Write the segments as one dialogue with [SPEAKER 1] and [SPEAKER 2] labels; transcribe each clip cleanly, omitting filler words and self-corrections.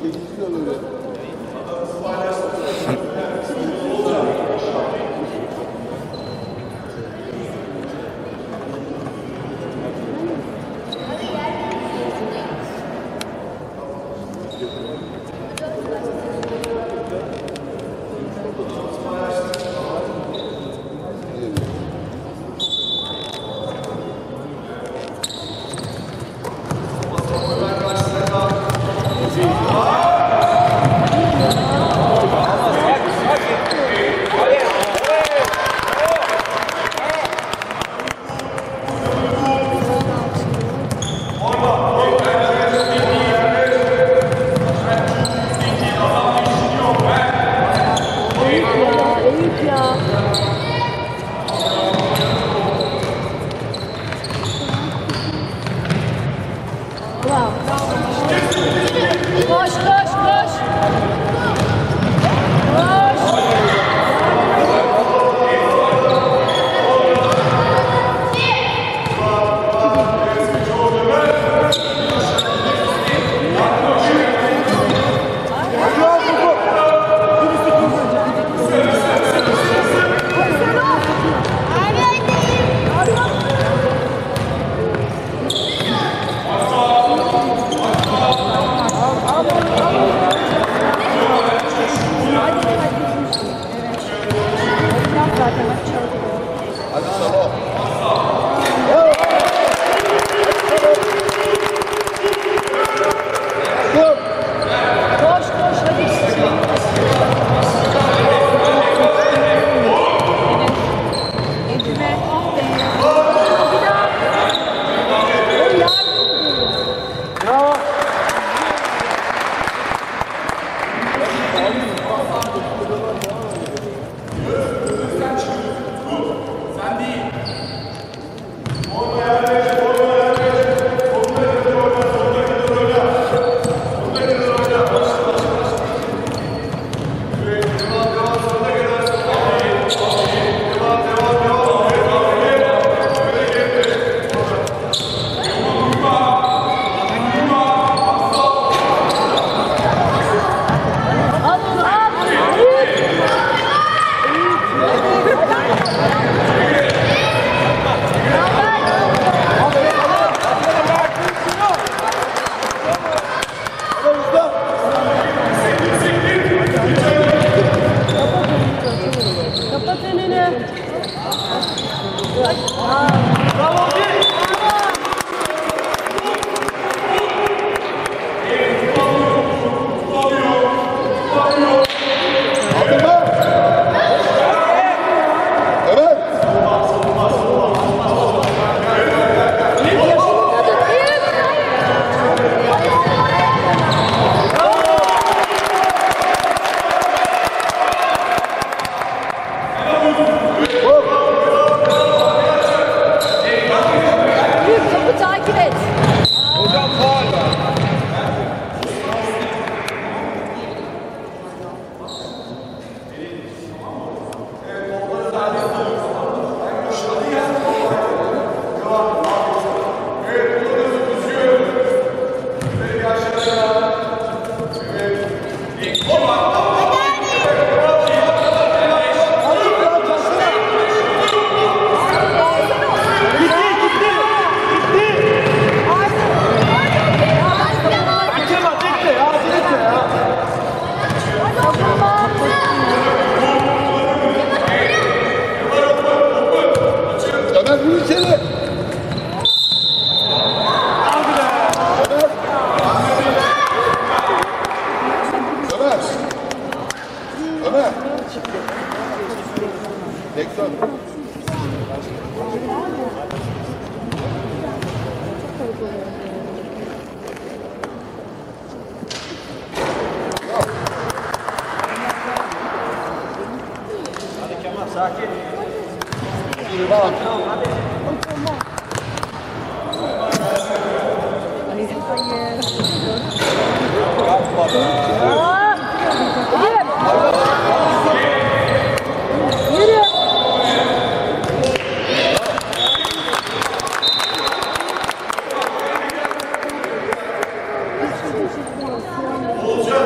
[SPEAKER 1] Olacak.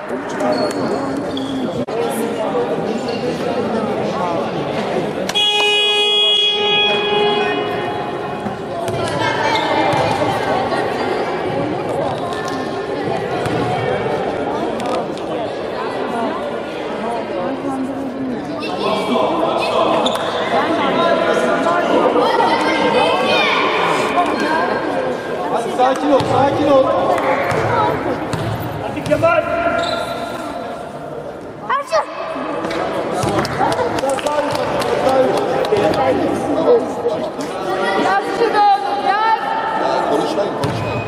[SPEAKER 1] Sakin ol, sakin ol.
[SPEAKER 2] Hadi Kemal.
[SPEAKER 3] Arşın. Yaz şunu oğlum, yaz.
[SPEAKER 1] Konuşmayın, konuşmayın.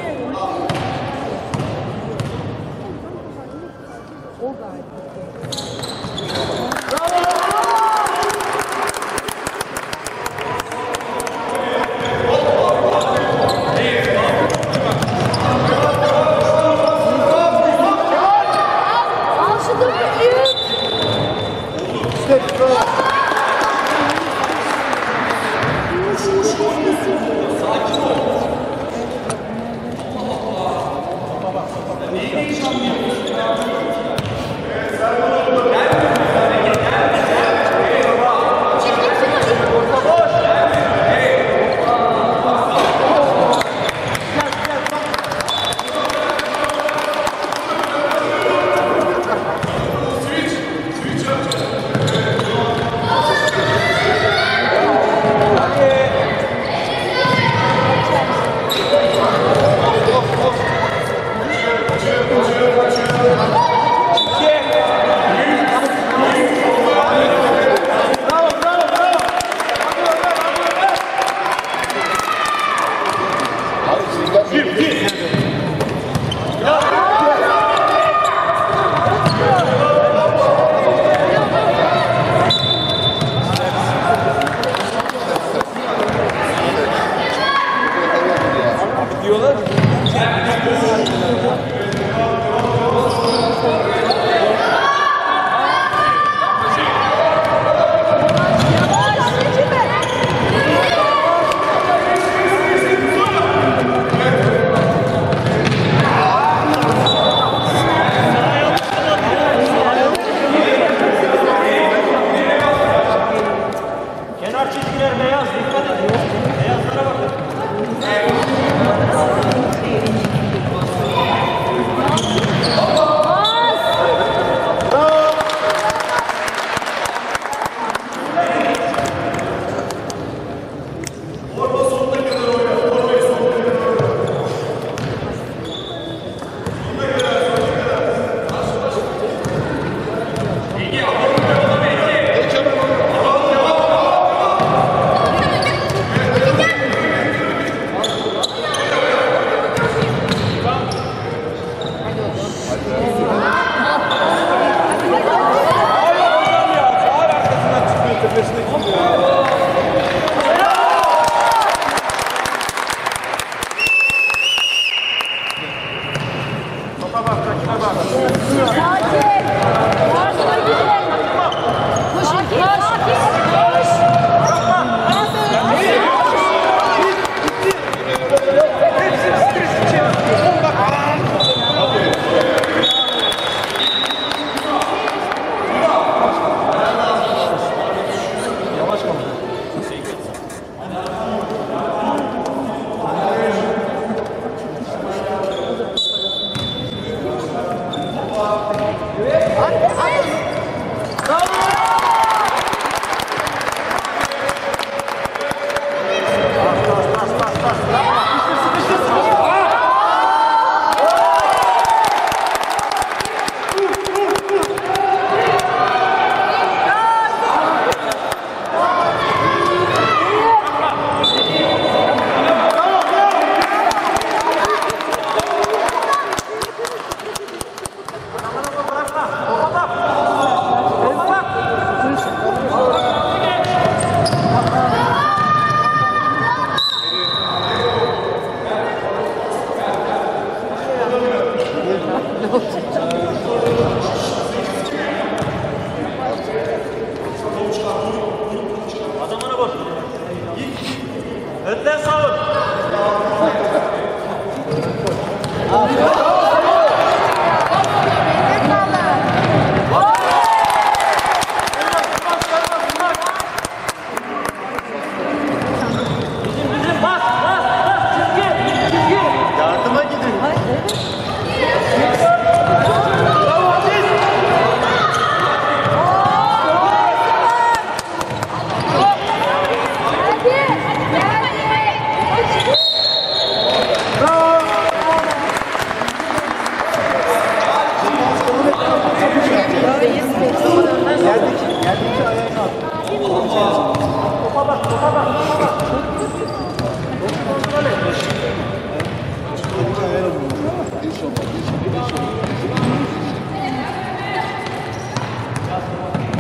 [SPEAKER 2] Önden savun.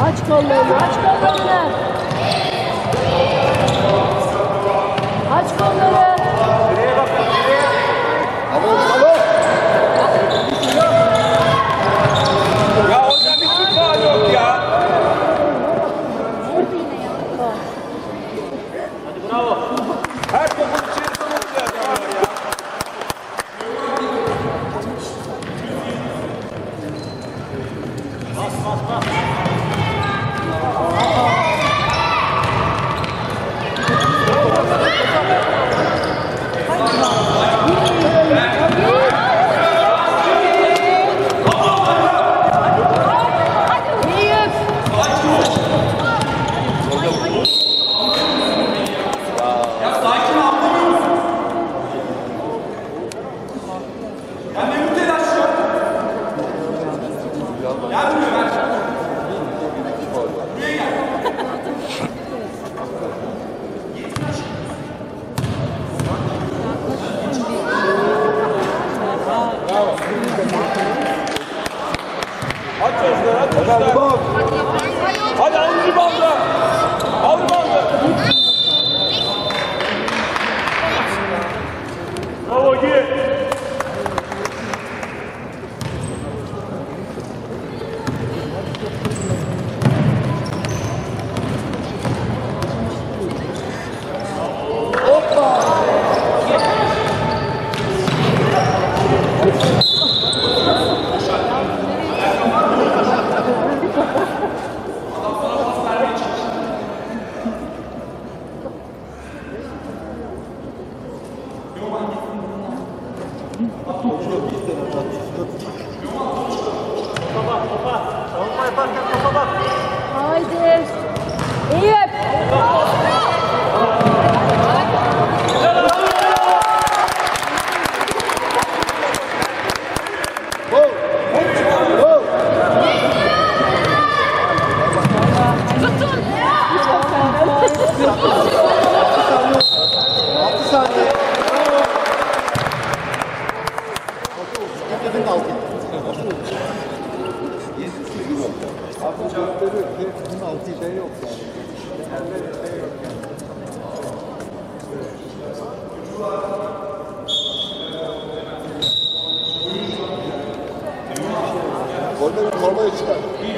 [SPEAKER 2] Aç kollarını, aç kollarını. Aç kolları.
[SPEAKER 3] Direğe bak, direğe. Ya hocam hiç faul yok ya. Hadi bravo. Her topun içerisinde oluyor adamlar ya. Bas bas bas. Aç çocuklar, aç çocuklar. Hadi al ribandı. Al ribandı. Bravo gir. Savunma yaparken topa bak.
[SPEAKER 2] Haydi. Eyüp. Tutun.
[SPEAKER 1] 6 saniye. Dedim 6. Abi gösteriyor ki bunun 6 şey yok yani. Golleri formaya çıkar.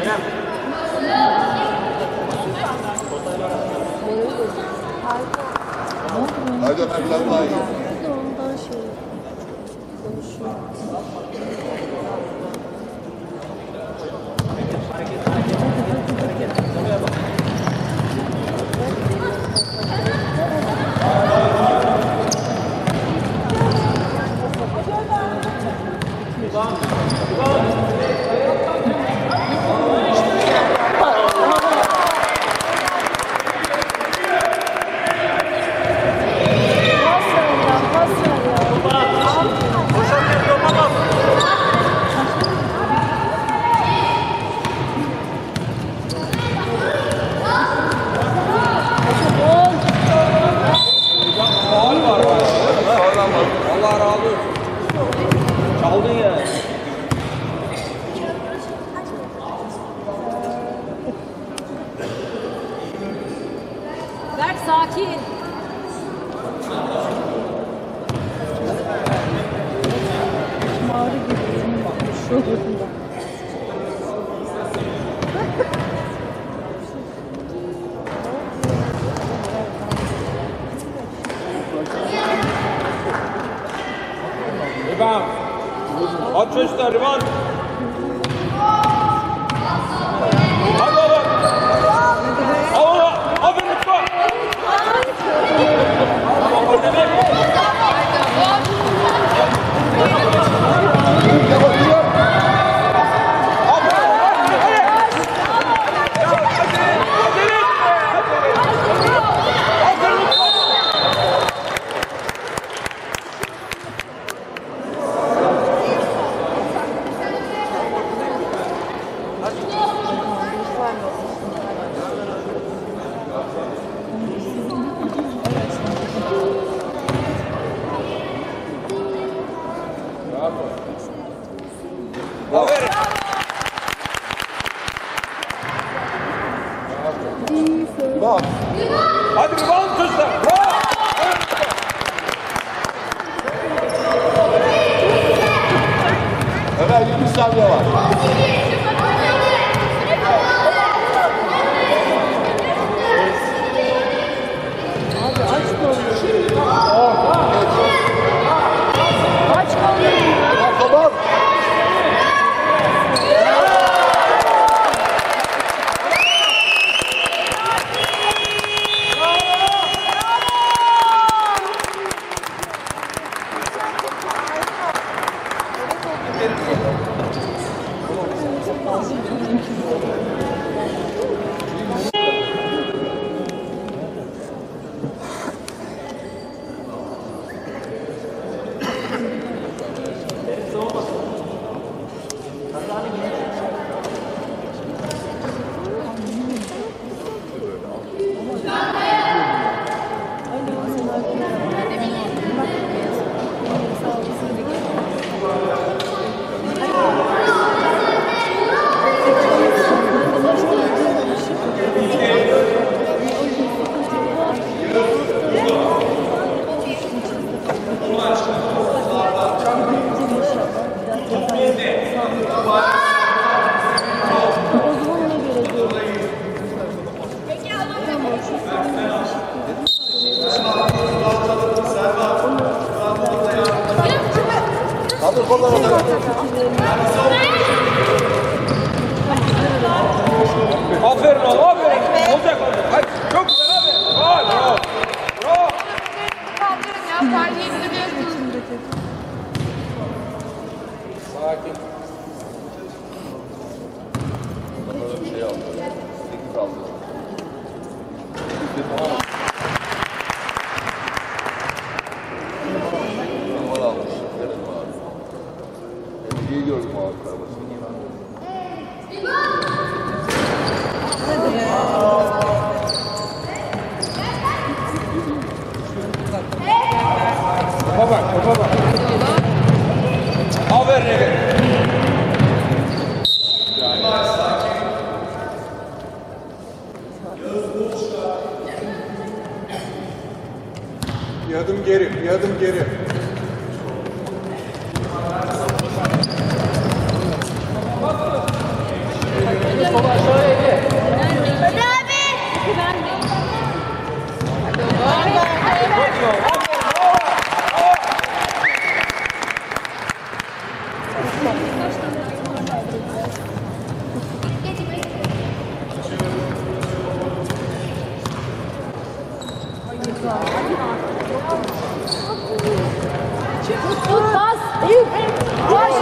[SPEAKER 1] Hadi Ömer daha iyi.
[SPEAKER 2] Ondan şey konuşuyor.
[SPEAKER 3] Allah razı olsun. Çaldın ya.
[SPEAKER 2] Berk sakin. Mağrı gibi şu yılında.
[SPEAKER 3] Riban. Aç çocuklar riban. Hadi oğlum. Al oğlum. Aferin Mustafa. Tamam o demek. Aferin. da var.
[SPEAKER 2] Abi aç kolları. Aç kolları.
[SPEAKER 1] Tamam. Kaldır kolları da.
[SPEAKER 3] Aferin oğlum, aferin. Olacak oğlum. Hadi, çok güzel abi. Bravo, bravo. Bravo.
[SPEAKER 4] Kaldırın ya, fark ettiriyorsunuz.
[SPEAKER 3] Sakin. Böyle bir şey aldı. 8 aldı. Numara almış. Verin abi. İyi gördüm abi kardeşim. Topa bak, topa bak. Aferin Ege.
[SPEAKER 1] Bir adım geri, bir adım geri.
[SPEAKER 2] Tut bas. İyi. Koş.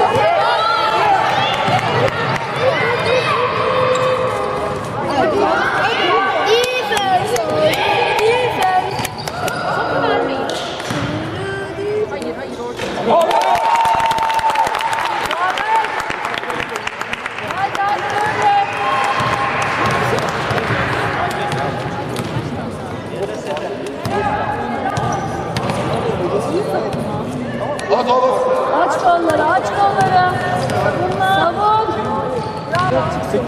[SPEAKER 3] At oğlum.
[SPEAKER 2] Aç kolları, aç kolları. Savun. Bravo.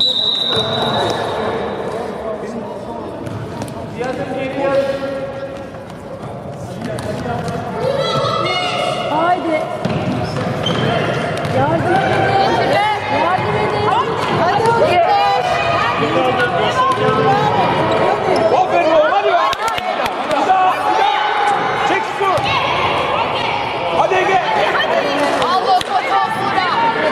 [SPEAKER 2] Haydi. Yardım edin. Yardım edin. Hadi oğlum.
[SPEAKER 3] Aferin oğlum, hadi be. Bir daha. Çek şu. Hadi Ege.
[SPEAKER 4] Allah, fotoğraf bura.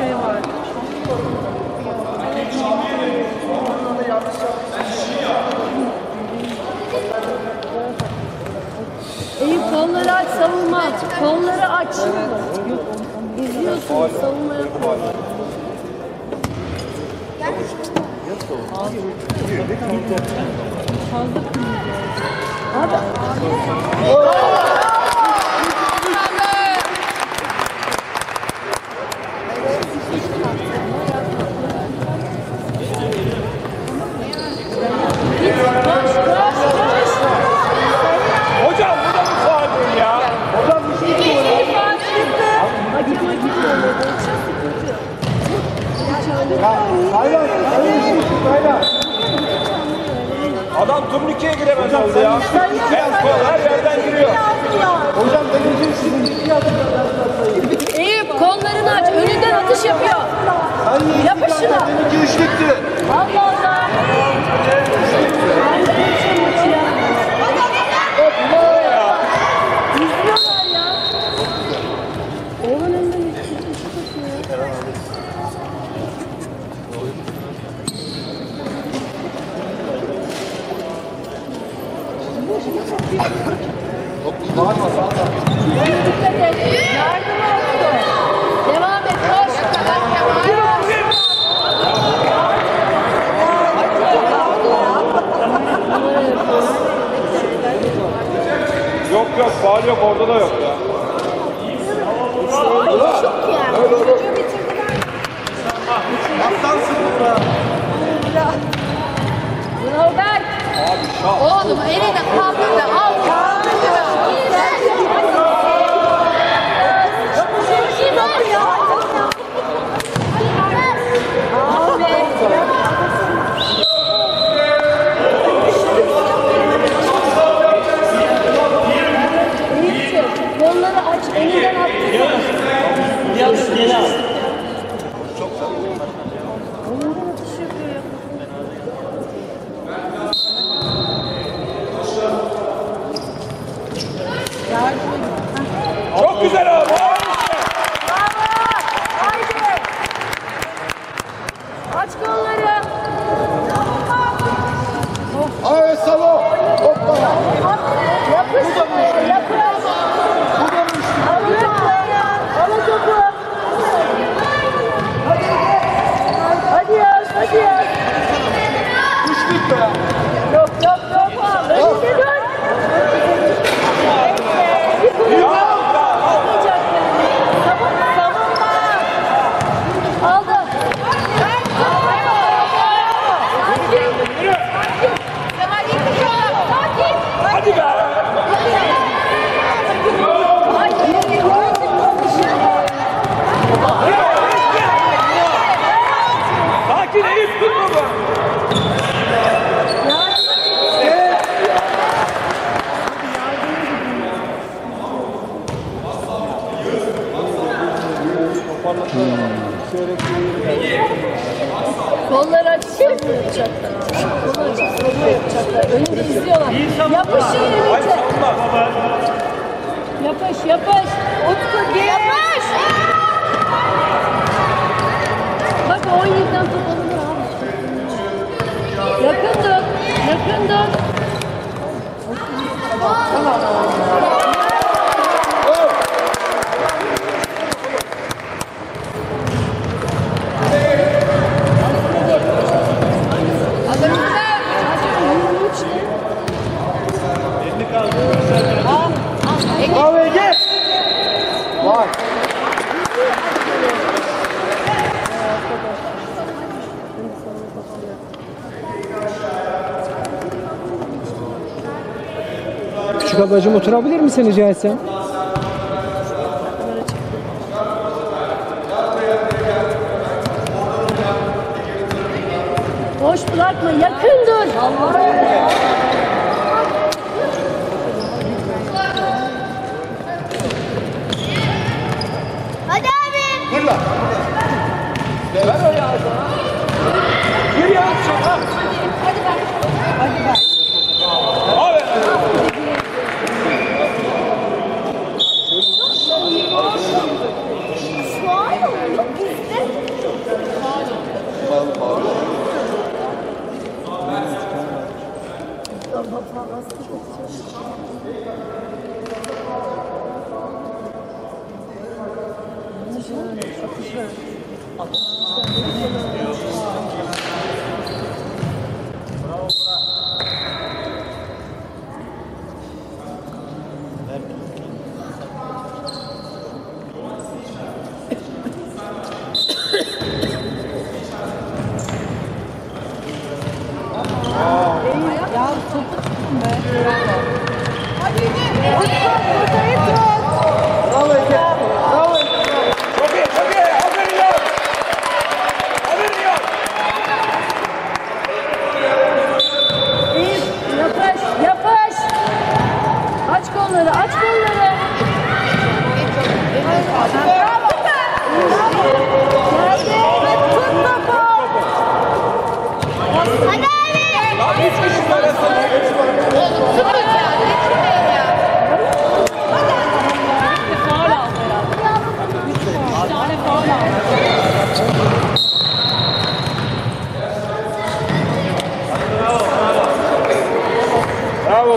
[SPEAKER 2] şey var. Eyüp kolları aç, savunma. Kolları aç. İzliyorsun, savunma yapma.
[SPEAKER 3] Hocam bu da mı faul değil ya? Adam turnikeye giremez oldu ya. Her yerden giriyor.
[SPEAKER 1] Hocam benim sizin
[SPEAKER 2] Eyüp kollarını aç, önünden atış yapıyor. Yapış şuna.
[SPEAKER 1] benimki üçlüktü.
[SPEAKER 2] Allah Allah. İzliyorlar ya. Oğlan önünden üçlük atıyor. Dikkat et. Yardım olsun. Devam et. Koş.
[SPEAKER 3] Yok yok faul yok orada da yok ya.
[SPEAKER 2] Bravo Berk.
[SPEAKER 4] Oğlum elini kaldır da al.
[SPEAKER 2] Eyüp'cüğüm, kolları aç, elinden attı.
[SPEAKER 5] Biraz geri al.
[SPEAKER 2] Önünden atış yapıyor ya.
[SPEAKER 3] Çok güzel abi.
[SPEAKER 2] Haydi. Aç kolları.
[SPEAKER 1] Ay Salo. Hoppa.
[SPEAKER 2] Yapış. Yapış. Al topu. Hadi yaz, hadi yaz.
[SPEAKER 1] Üçlük be.
[SPEAKER 2] Yok. Önünde dur. Savunma. Aldı.
[SPEAKER 4] Kemal yıkıyor. Sakin.
[SPEAKER 3] Hadi be. Sakin Eyüp tutma bu.
[SPEAKER 2] Kolları açıp savunma yapacaklar. Kolları açıp savunma yapacaklar. Önünde izliyorlar. Yapışın
[SPEAKER 3] Hayır
[SPEAKER 2] Elif'e.
[SPEAKER 3] savunma.
[SPEAKER 2] Yapış. Utku gel. Yapış. Bak o yüzden top alınır abi. Yakın dur.
[SPEAKER 1] Bravo Ege. Vay.
[SPEAKER 6] Küçük ablacığım oturabilir misin rica etsem?
[SPEAKER 2] Boş bırakma, yakın dur.
[SPEAKER 4] Hadi abi.
[SPEAKER 1] Fırla.
[SPEAKER 3] Gir ya. Abi.
[SPEAKER 4] Şu an yok bizde.
[SPEAKER 2] Ya topu tutun be.
[SPEAKER 1] Bravo Ege. Bravo Ege.
[SPEAKER 3] Çok iyi, çok iyi. Aferin ya. Aferin ya.
[SPEAKER 2] Yapış, yapış. Aç kolları, aç kolları.
[SPEAKER 4] Bravo.
[SPEAKER 2] Geldi. Tut topu.
[SPEAKER 4] Hadi abi.
[SPEAKER 3] Lan 3 kişi arasında.
[SPEAKER 4] Oğlum sıfır ya. Geçmeyin ya.
[SPEAKER 2] Faul aldı herhalde. 3 tane faul aldı.
[SPEAKER 3] Bravo.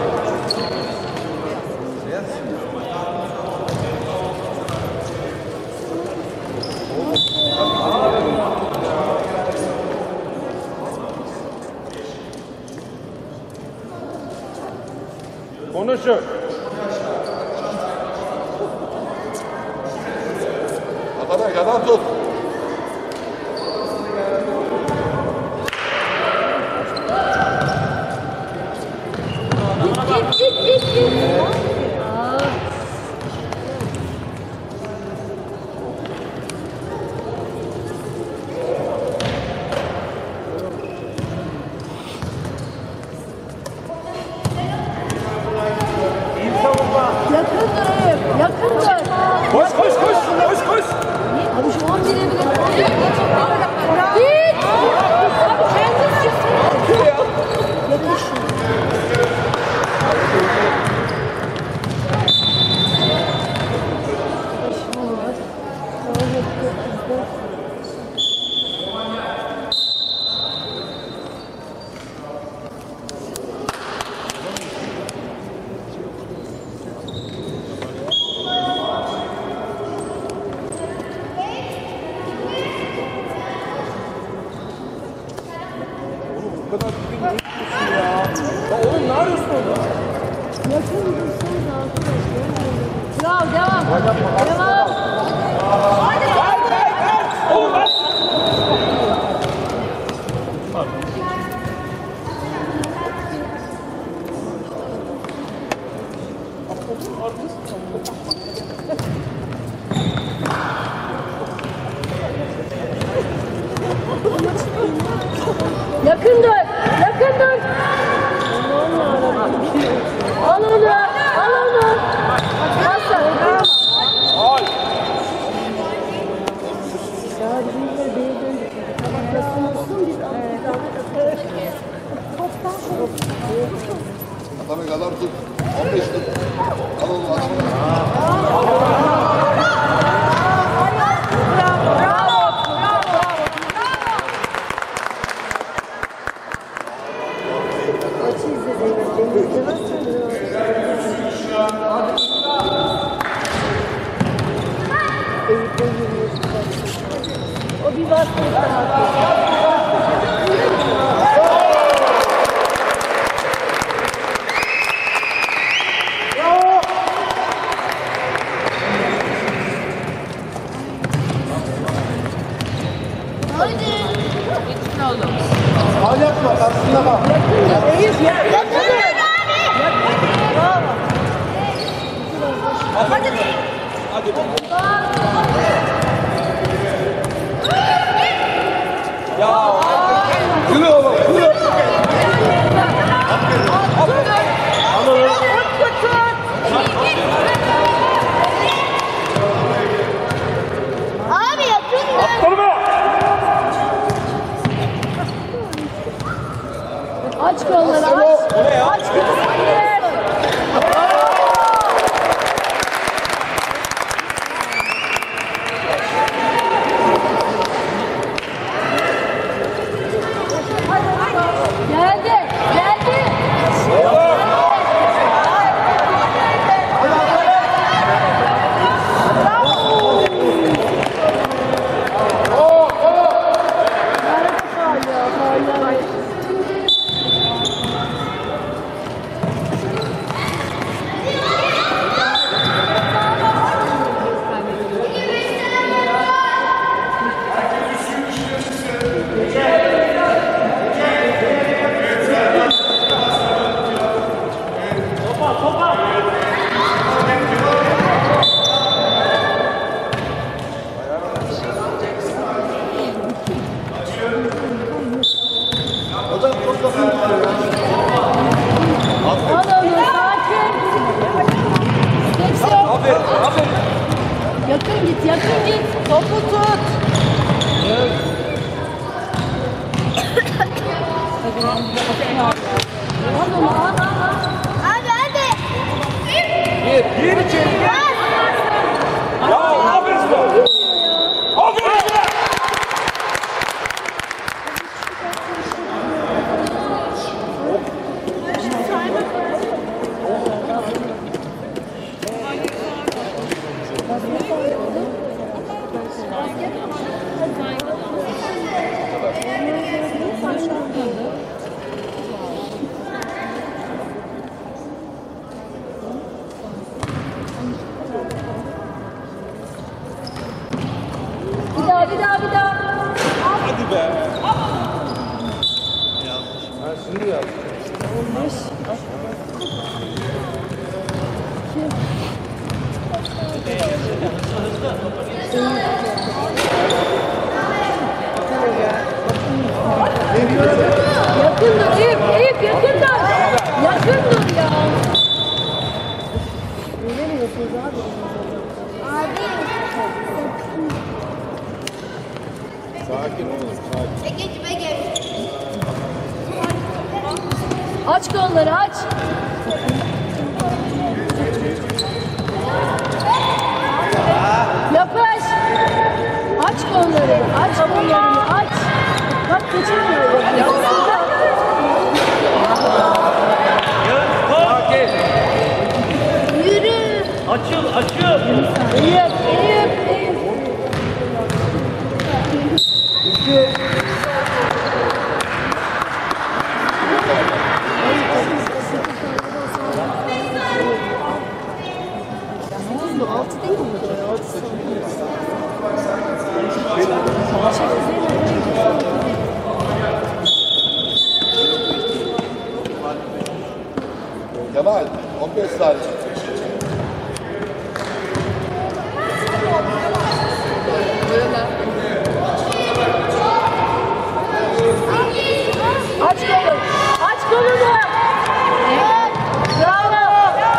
[SPEAKER 3] Konuşun.
[SPEAKER 1] Yadan tut.
[SPEAKER 2] Git. Yakın dur. Yakın dur.
[SPEAKER 3] Koş, koş, koş. Koş, koş.
[SPEAKER 2] Abi şu an bile bile. Git. Abi kendin çıksın. Yakış.
[SPEAKER 3] Ya oğlum ne arıyorsun orada?
[SPEAKER 2] Yakın dursanız arkadaşlar. Bravo, devam. Devam.
[SPEAKER 3] Oğlum ben...
[SPEAKER 2] Yakın dur. Yakın dur. Al onu. Al onu. Nasıl?
[SPEAKER 3] Al.
[SPEAKER 1] Adam tut. 15 tut. Al onu adamı.
[SPEAKER 2] O bir basketten atıyor.
[SPEAKER 1] Al yapma. Karşısına bak.
[SPEAKER 3] Hadi. Ya. Yürü oğlum. Yürü.
[SPEAKER 4] Abi yakın da.
[SPEAKER 3] Durma.
[SPEAKER 2] Aç kolları aç.
[SPEAKER 3] Bu ne ya?
[SPEAKER 2] Aç kolları. Geldi. Geldi. bir daha, bir daha.
[SPEAKER 3] Hadi be.
[SPEAKER 1] Ben şimdi yaptım.
[SPEAKER 2] 15. Yakın dur Eyüp, Eyüp yakın dur. Yakın dur ya. Bilemiyorsunuz abi.
[SPEAKER 1] Sakin olun. Sakin.
[SPEAKER 4] Ege, Ege.
[SPEAKER 2] Aç kolları aç. Yapış. Aç kolları, aç kollarını, aç. Bak kaçırmıyor.
[SPEAKER 3] Sakin.
[SPEAKER 2] Yürü.
[SPEAKER 5] Açıl, açıl.
[SPEAKER 2] Eyüp, Eyüp, Eyüp. Altı değil mi?
[SPEAKER 1] Kemal 15 saniye.
[SPEAKER 2] Aç kolunu. Aç kolunu. Bravo.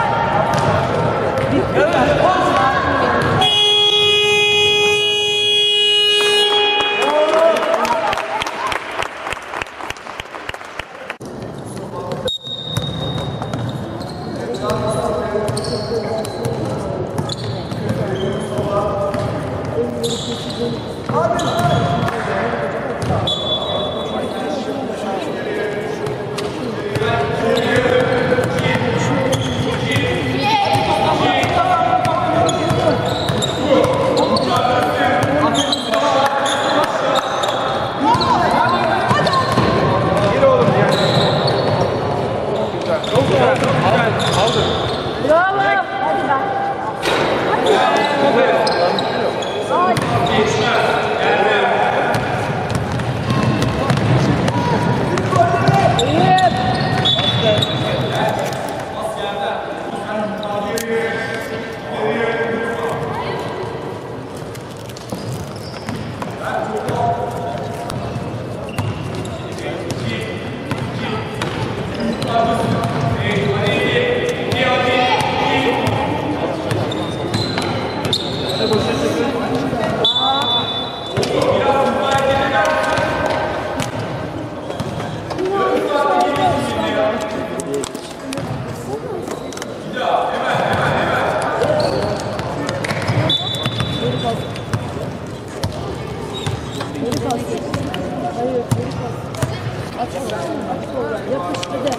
[SPEAKER 3] Gir oğlum ya. Güzel. Çok güzel. Aldın.
[SPEAKER 2] Bravo. Hadi ben.
[SPEAKER 3] Aferin.
[SPEAKER 2] Eyüp. Yapıştırdı.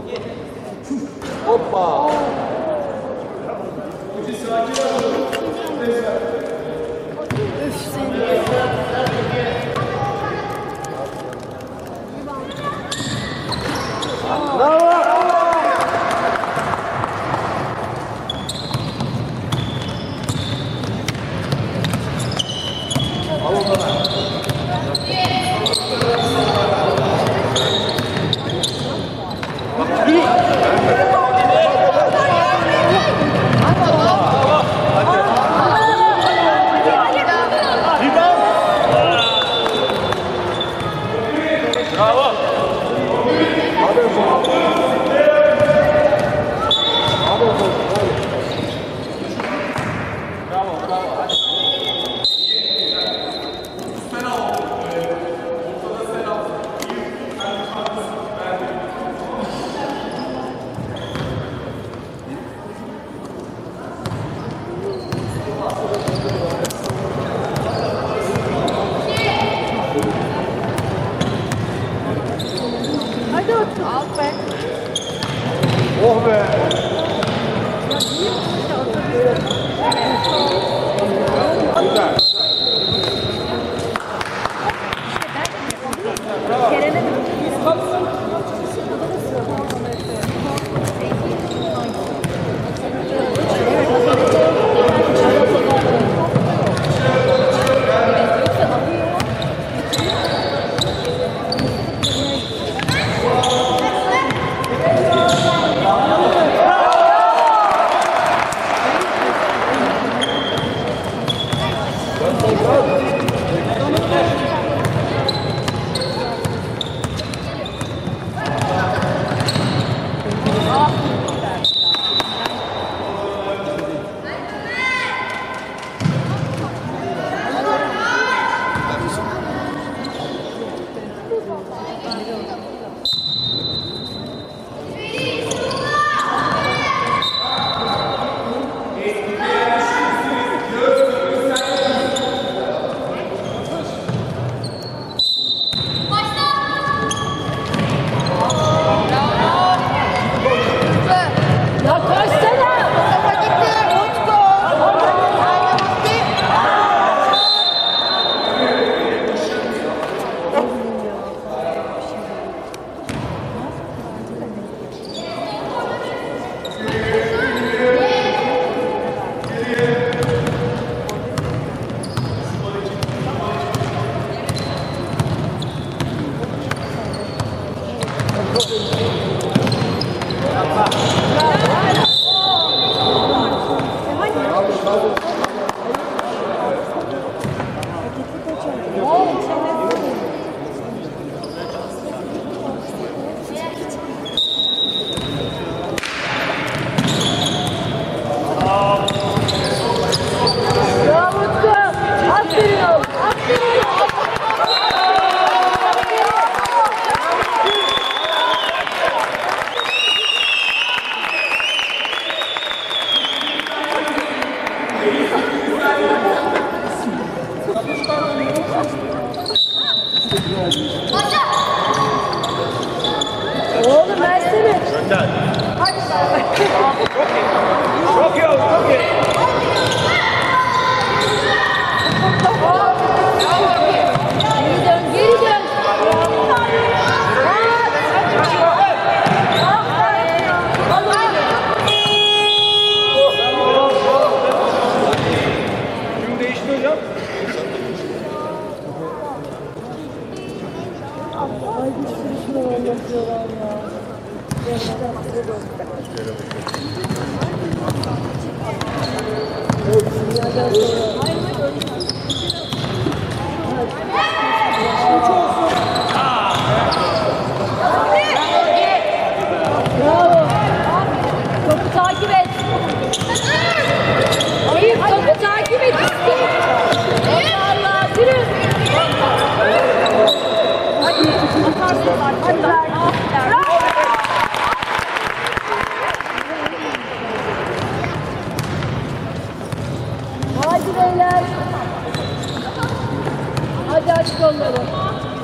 [SPEAKER 1] Hoppa.
[SPEAKER 2] Üf seni. Hadi otur. Al be.
[SPEAKER 1] Oh be. Güzel.
[SPEAKER 2] Oğlum versene.
[SPEAKER 3] Gönder.
[SPEAKER 2] Hadi.
[SPEAKER 3] Çok iyi oldu, çok iyi.
[SPEAKER 2] Geri dön, geri dön.
[SPEAKER 3] Kim değişti hocam?
[SPEAKER 2] Ay bir sürü şuna anlatıyorlar ya. Bravo. Topu takip et. Hayır, topu takip et. Allah Allah, yürü. Hadi, hadi ver. Hadi beyler. Hadi aç kolları.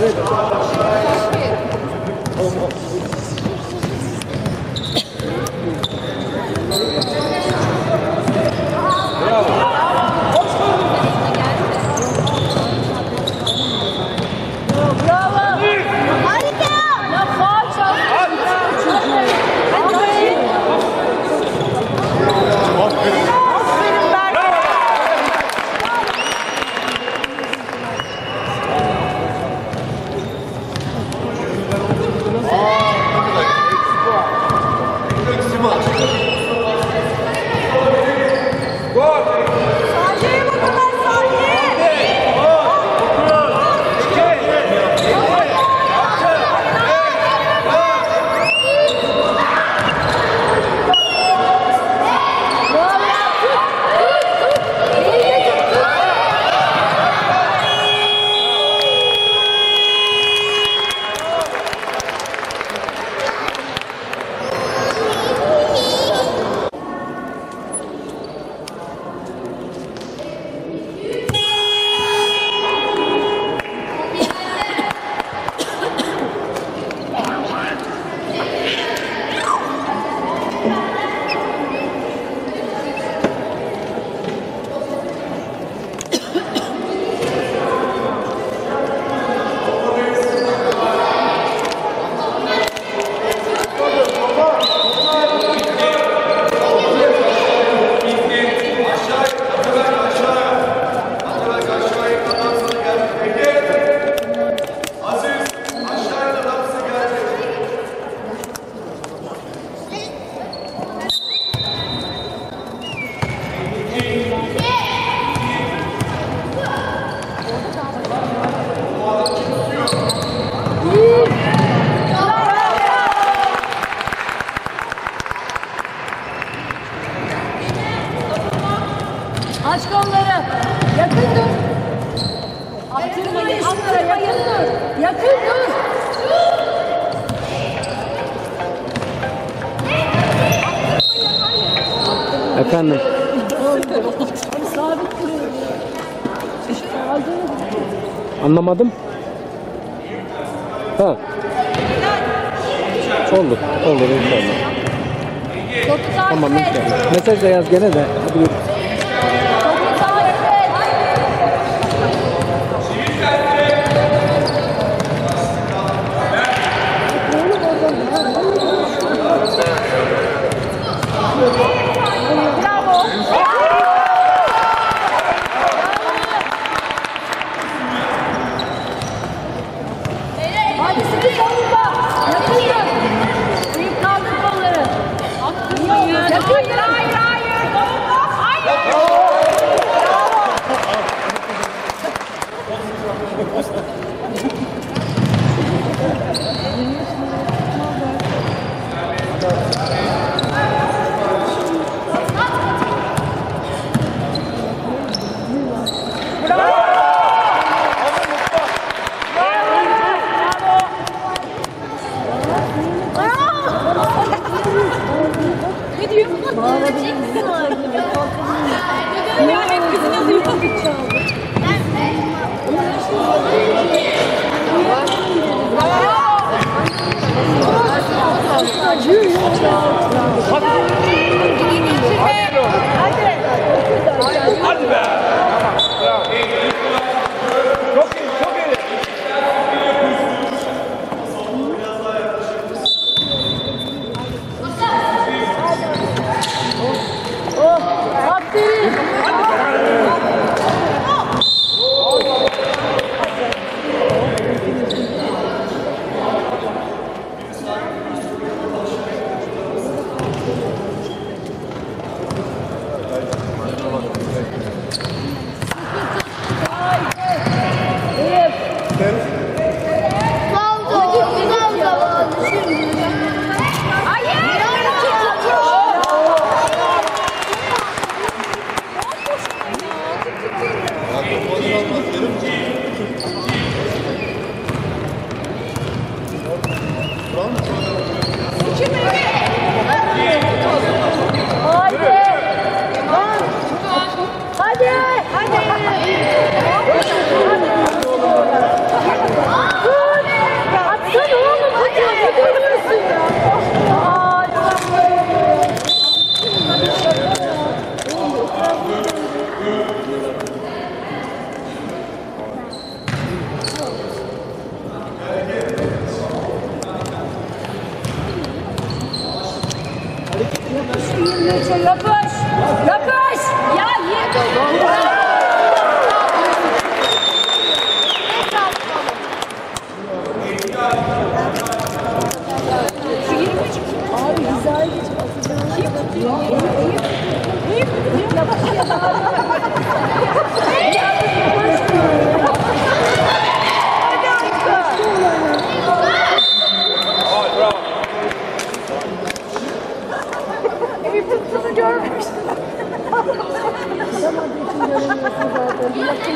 [SPEAKER 2] Aç kolları. Yakın dur. Attırmayın. Attırmayın dur. Yakın dur.
[SPEAKER 6] Efendim.
[SPEAKER 2] Sabit duruyor.
[SPEAKER 6] Anlamadım. Ha. Olur. Olur inşallah.
[SPEAKER 2] Topu takip
[SPEAKER 6] Tamam
[SPEAKER 2] et.
[SPEAKER 6] inşallah. Mesaj da yaz gene de. Hadi yürü.
[SPEAKER 2] Topu takip et. Bravo. Hadi sıkı savunma. Yakın dur. Büyük kaldır kolları. Attırmayın. Yakın dur. Hayır. Ne diyor? Bağlayacaksın abi. Kıyamet kızına duymadık çaldı.
[SPEAKER 3] Hadi be. Bravo.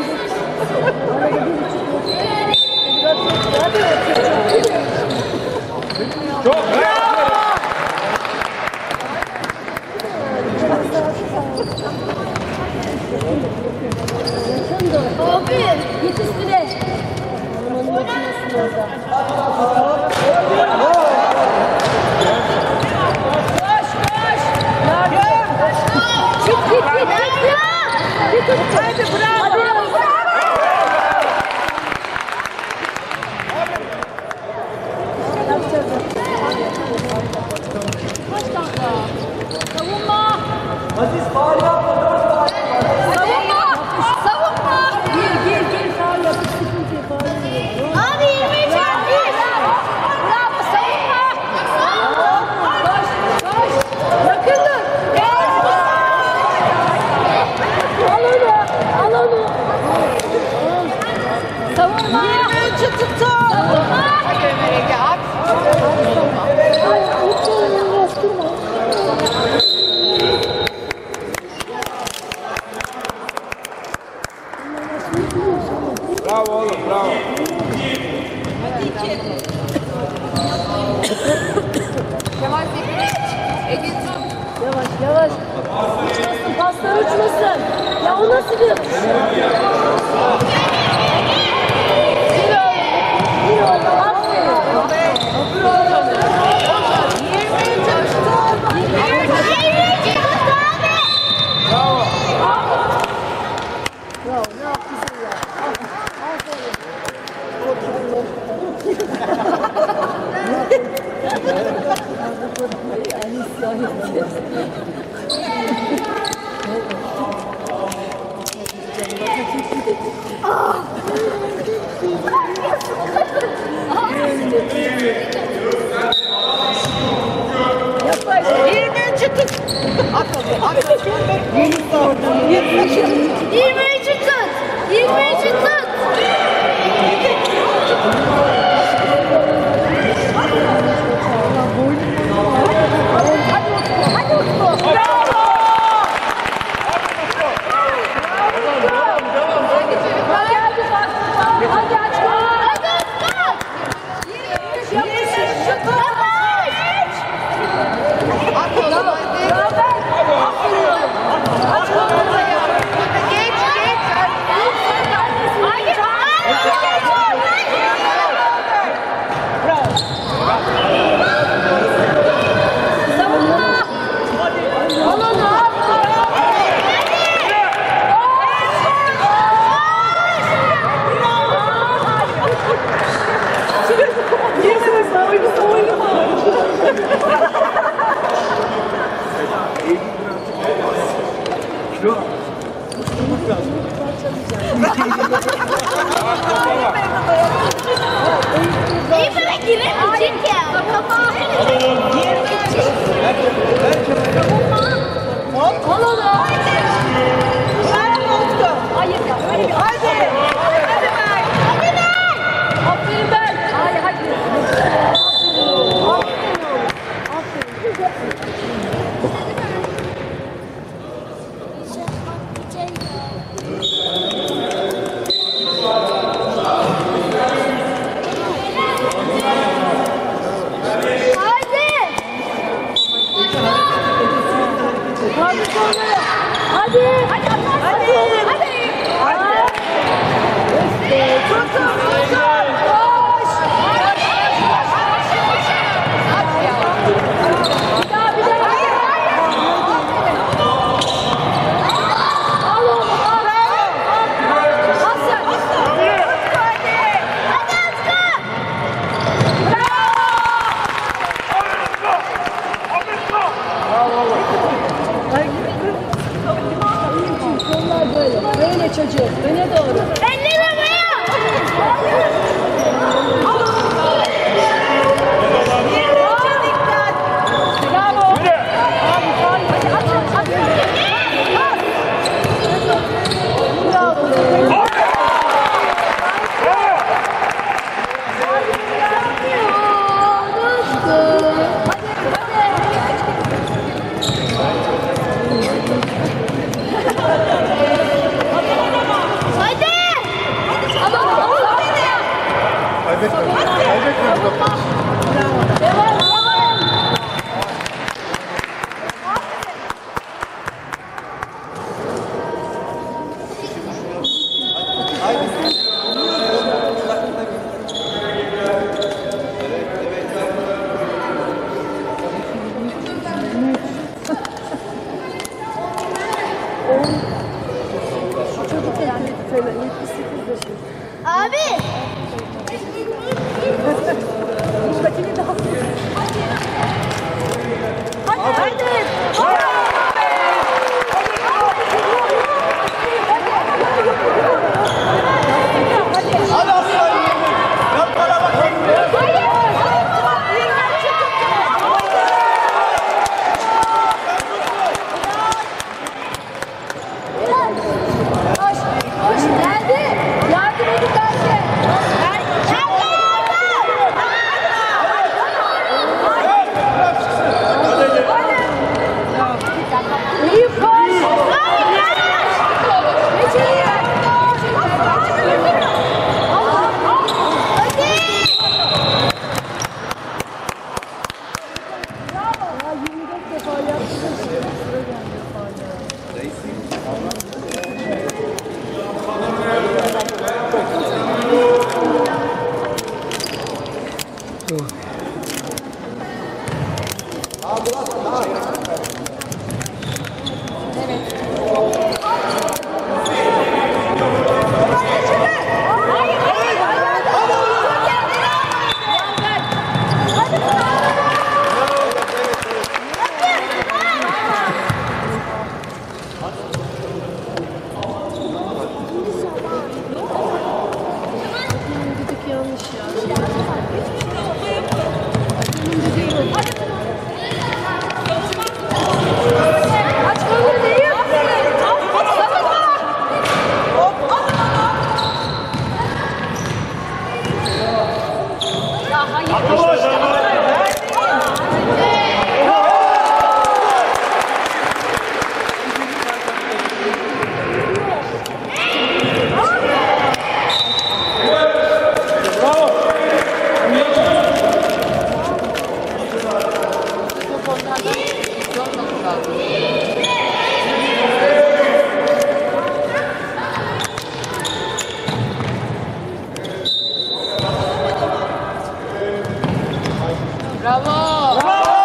[SPEAKER 3] Çok
[SPEAKER 2] Abi git üstüne. Aman makinesini orada. Koş koş. Git git git. Git. Hadi bravo. Savunma.
[SPEAKER 5] Aziz faul yapma. 4 faul.
[SPEAKER 2] Savunma. Savunma. Gir. Faul yap. Sıkıntı yok.
[SPEAKER 4] Abi 23
[SPEAKER 2] Bravo. Savunma. Koş. Yakın dur. Al onu. Savunma. 23'ü tutun. Savunma.
[SPEAKER 4] Hadi Ömer Ege at.
[SPEAKER 3] bravo oğlum, bravo.
[SPEAKER 4] Kemal Sekiliç. Ege tut.
[SPEAKER 2] Yavaş. Uçmasın, paslar uçmasın. Ya o nasıl bir atış? Bir oğlum, aferin.
[SPEAKER 4] 23'ü tutun. 23'ü tut abi.
[SPEAKER 3] Bravo.
[SPEAKER 2] Bravo, ne yaptın ya? Aferin. Yaklaş.
[SPEAKER 4] 23'ü tut. At onu. At. 23'ü tut. 23'ü tut.
[SPEAKER 2] Hadi Utku. Hadi açma.
[SPEAKER 4] Hadi Utku.
[SPEAKER 2] 23 yapmışsın.
[SPEAKER 4] At oğlum hadi.
[SPEAKER 2] Aç kolunu ya.
[SPEAKER 4] Geç. Hayır.
[SPEAKER 2] Savunma. Al onu.
[SPEAKER 4] İyi bana giremeyecek ya.
[SPEAKER 2] Al onu. Hayır ya öyle bir. Hadi. Aferin ben. Hadi. Böyle çocuğum, öne doğru.
[SPEAKER 4] Elleri havaya.
[SPEAKER 2] Bravo. Hadi at. Bravo.
[SPEAKER 4] Hadi.
[SPEAKER 2] Devam. Çocuk yani şöyle 78 yaşında.
[SPEAKER 4] Abi.
[SPEAKER 2] Buradakini daha Hadi.
[SPEAKER 5] Hadi aslanım. Yapmana bakayım.
[SPEAKER 2] Koş, koş, geldi. Yardım edin bence. İyi koş. İçeriye. Bravo. Ya 24 defa yaptınız. Sıra geldi falan. Yanlış ya. Aç kolunu değil. Ya hayır. Bravo.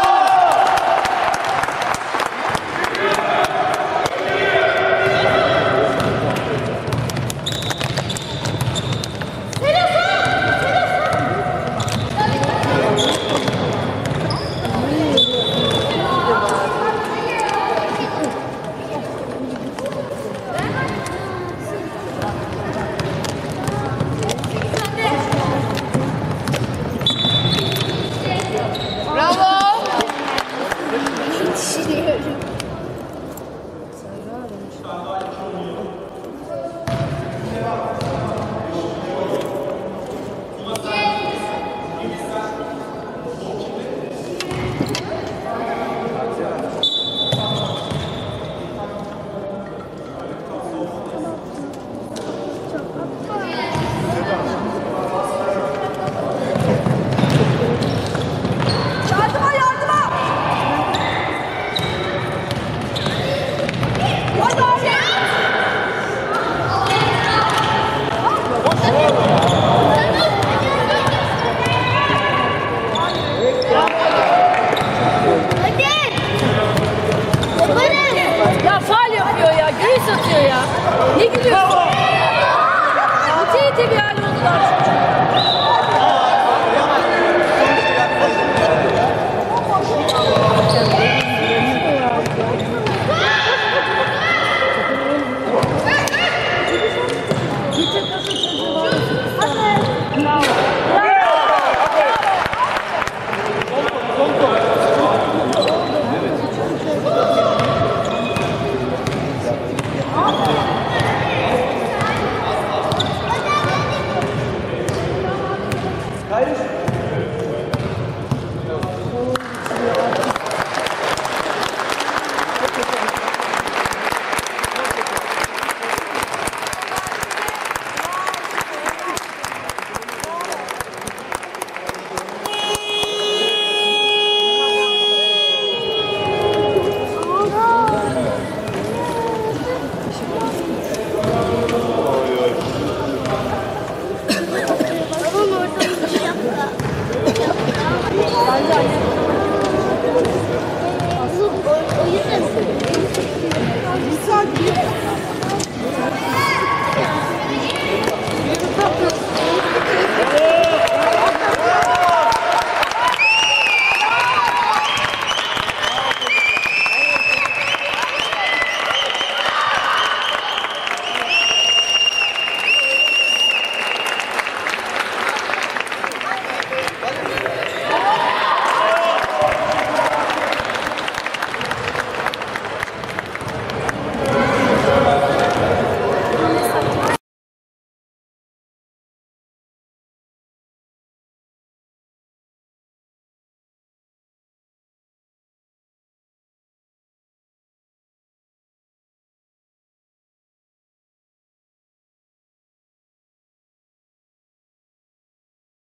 [SPEAKER 2] Ya faul yapıyor ya, göğüs atıyor ya. Ne gülüyorsun? Iti iti bir hal oldular.